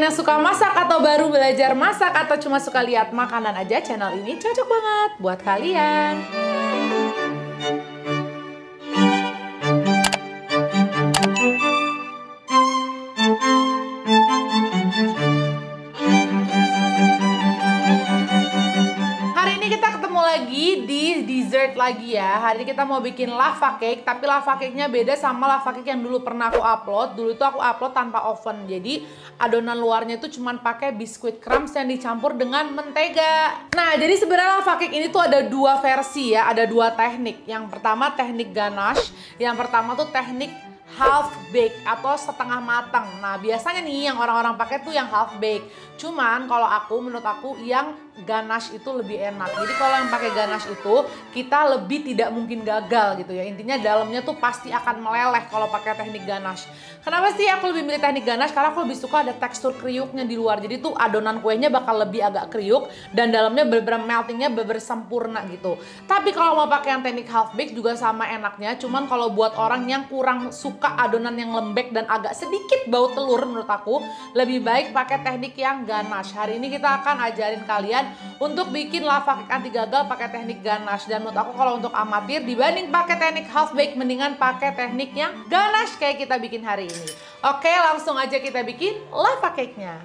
yang suka masak atau baru belajar masak atau cuma suka lihat makanan aja, channel ini cocok banget buat kalian. Lagi di dessert lagi ya. Hari ini kita mau bikin lava cake, tapi lava cake-nya beda sama lava cake yang dulu pernah aku upload. Dulu itu aku upload tanpa oven. Jadi adonan luarnya itu cuman pakai biskuit crumbs yang dicampur dengan mentega. Nah, jadi sebenarnya lava cake ini tuh ada dua versi ya, ada dua teknik. Yang pertama teknik ganache, yang pertama tuh teknik half bake atau setengah matang. Nah, biasanya nih yang orang-orang pakai tuh yang half bake. Cuman kalau menurut aku yang ganache itu lebih enak. Jadi kalau yang pakai ganache itu kita lebih tidak mungkin gagal gitu ya. Intinya dalamnya tuh pasti akan meleleh kalau pakai teknik ganache. Kenapa sih aku lebih milih teknik ganache? Karena aku lebih suka ada tekstur kriuknya di luar. Jadi tuh adonan kuenya bakal lebih agak kriuk dan dalamnya bener-bener meltingnya bener-bener sempurna gitu. Tapi kalau mau pakai yang teknik half bake juga sama enaknya. Cuman kalau buat orang yang kurang suka adonan yang lembek dan agak sedikit bau telur, menurut aku lebih baik pakai teknik yang ganache. Hari ini kita akan ajarin kalian untuk bikin lava cake anti gagal pakai teknik ganache. Dan menurut aku kalau untuk amatir dibanding pakai teknik half bake mendingan pakai teknik yang ganache kayak kita bikin hari ini. Oke, langsung aja kita bikin lava cake-nya.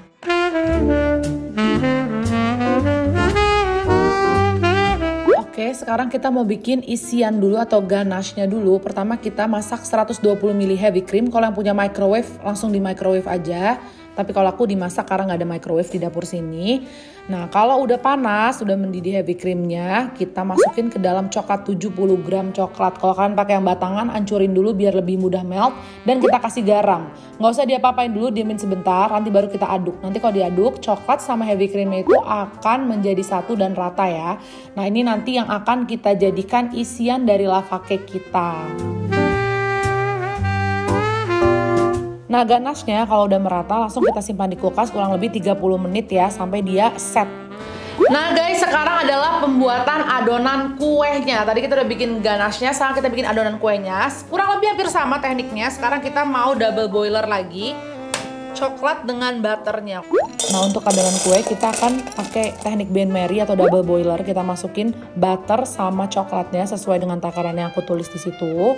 Oke, sekarang kita mau bikin isian dulu atau ganache-nya dulu. Pertama kita masak 120 ml heavy cream. Kalau yang punya microwave langsung di microwave aja. Tapi kalau aku dimasak karena nggak ada microwave di dapur sini. Nah, kalau udah panas, udah mendidih heavy creamnya, kita masukin ke dalam coklat 70 gram coklat. Kalau kalian pakai yang batangan, hancurin dulu biar lebih mudah melt. Dan kita kasih garam. Nggak usah diapa-apain dulu, diemin sebentar, nanti baru kita aduk. Nanti kalau diaduk, coklat sama heavy creamnya itu akan menjadi satu dan rata ya. Nah, ini nanti yang akan kita jadikan isian dari lava cake kita. Nah, ganache-nya kalau udah merata langsung kita simpan di kulkas kurang lebih 30 menit ya sampai dia set. Nah guys, sekarang adalah pembuatan adonan kuenya. Tadi kita udah bikin ganache-nya, sekarang kita bikin adonan kuenya. Kurang lebih hampir sama tekniknya. Sekarang kita mau double boiler lagi. Coklat dengan butternya. Nah, untuk adonan kue kita akan pakai teknik Ben Mary atau double boiler. Kita masukin butter sama coklatnya sesuai dengan takaran yang aku tulis di situ.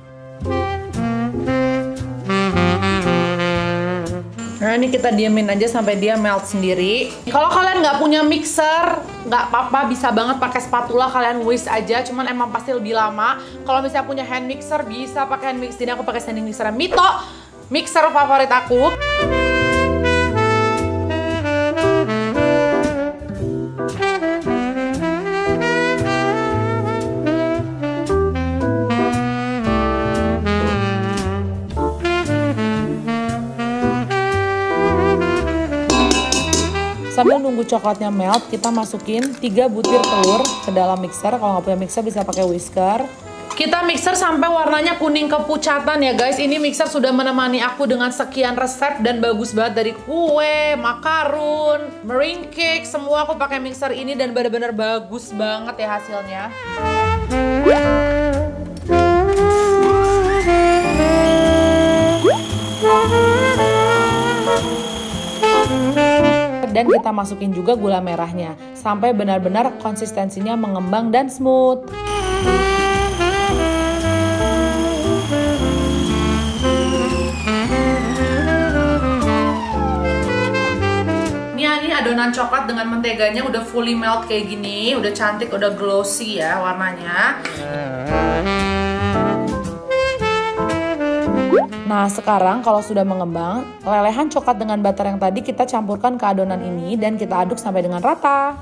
Nah, ini kita diemin aja sampai dia melt sendiri. Kalau kalian nggak punya mixer, nggak apa-apa, bisa banget pakai spatula, kalian whisk aja. Cuman emang pasti lebih lama. Kalau misalnya punya hand mixer, bisa pakai hand mixer. Jadi aku pakai standing mixer Mito, mixer favorit aku. Sambil nunggu coklatnya melt, kita masukin 3 butir telur ke dalam mixer. Kalau nggak punya mixer bisa pakai whisker. Kita mixer sampai warnanya kuning kepucatan ya guys. Ini mixer sudah menemani aku dengan sekian resep dan bagus banget dari kue, makarun, meringue cake. Semua aku pakai mixer ini dan benar-benar bagus banget ya hasilnya. Dan kita masukin juga gula merahnya sampai benar-benar konsistensinya mengembang dan smooth. Ini adonan coklat dengan menteganya udah fully melt kayak gini, udah cantik, udah glossy ya warnanya. Nah, sekarang kalau sudah mengembang, lelehan coklat dengan butter yang tadi kita campurkan ke adonan ini dan kita aduk sampai dengan rata.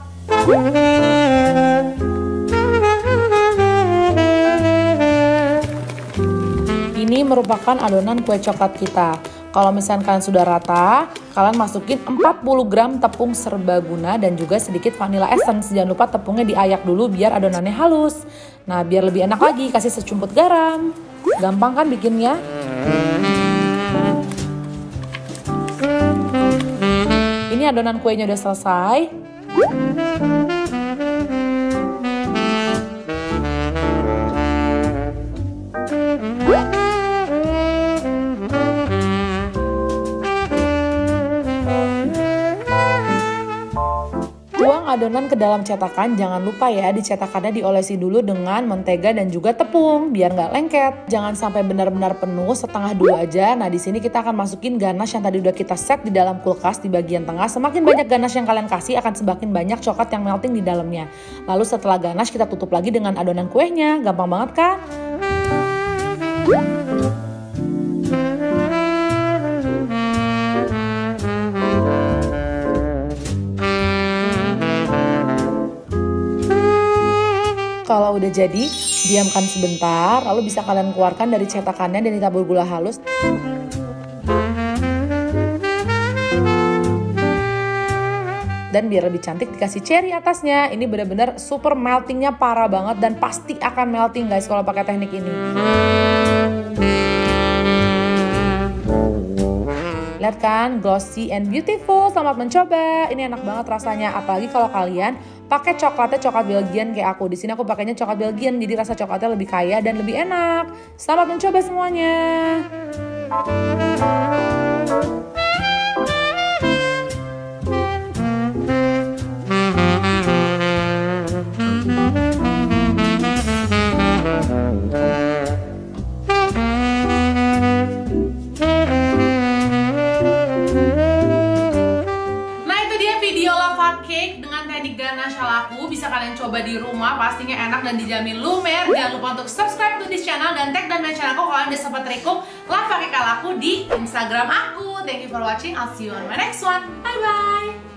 Ini merupakan adonan kue coklat kita. Kalau misalkan kalian sudah rata, kalian masukin 40 gram tepung serbaguna dan juga sedikit vanilla essence. Jangan lupa tepungnya diayak dulu biar adonannya halus. Nah, biar lebih enak lagi, kasih secumput garam. Gampang kan bikinnya? Ini adonan kuenya udah selesai. Tuang adonan ke dalam cetakan, jangan lupa ya di cetakannya diolesi dulu dengan mentega dan juga tepung biar nggak lengket. Jangan sampai benar-benar penuh, setengah dua aja. Nah di sini kita akan masukin ganache yang tadi udah kita set di dalam kulkas di bagian tengah. Semakin banyak ganache yang kalian kasih akan semakin banyak coklat yang melting di dalamnya. Lalu setelah ganache kita tutup lagi dengan adonan kuenya, gampang banget kan? Kalau udah jadi, diamkan sebentar, lalu bisa kalian keluarkan dari cetakannya dan ditabur gula halus. Dan biar lebih cantik dikasih cherry atasnya. Ini bener-bener super meltingnya parah banget dan pasti akan melting guys kalau pakai teknik ini. Lihat kan, glossy and beautiful. Selamat mencoba. Ini enak banget rasanya, apalagi kalau kalian pakai coklatnya coklat Belgian kayak aku. Di sini aku pakainya coklat Belgian, jadi rasa coklatnya lebih kaya dan lebih enak. Selamat mencoba semuanya. Cake dengan teknik ganache aku bisa kalian coba di rumah, pastinya enak dan dijamin lumer. Jangan lupa untuk subscribe to this channel dan tag dan mention aku kalau kalian udah sempat trikuk lava cake ala aku di Instagram aku. Thank you for watching, I'll see you on my next one. Bye bye.